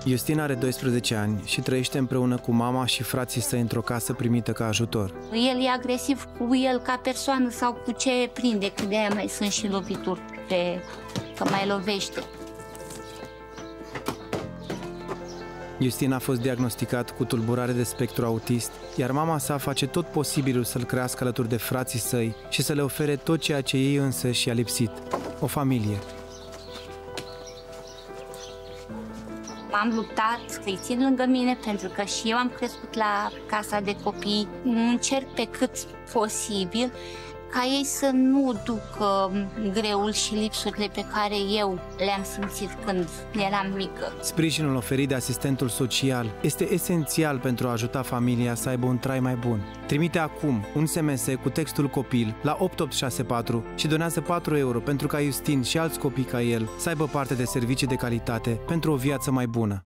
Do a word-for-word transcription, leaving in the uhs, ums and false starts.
Justin are doisprezece ani și trăiește împreună cu mama și frații săi într-o casă primită ca ajutor. El e agresiv cu el ca persoană sau cu ce prinde, că de-aia mai sunt și lovituri, pe, că mai lovește. Justin a fost diagnosticat cu tulburare de spectru autist, iar mama sa face tot posibilul să-l crească alături de frații săi și să le ofere tot ceea ce ei însă și-a lipsit, o familie. M-am luptat să-i țin lângă mine pentru că și eu am crescut la casa de copii. Încerc pe cât posibil ca ei să nu ducă greul și lipsurile pe care eu le-am simțit când eram mică. Sprijinul oferit de asistentul social este esențial pentru a ajuta familia să aibă un trai mai bun. Trimite acum un S M S cu textul copil la opt opt șase patru și donează patru euro pentru ca Justin și alți copii ca el să aibă parte de servicii de calitate pentru o viață mai bună.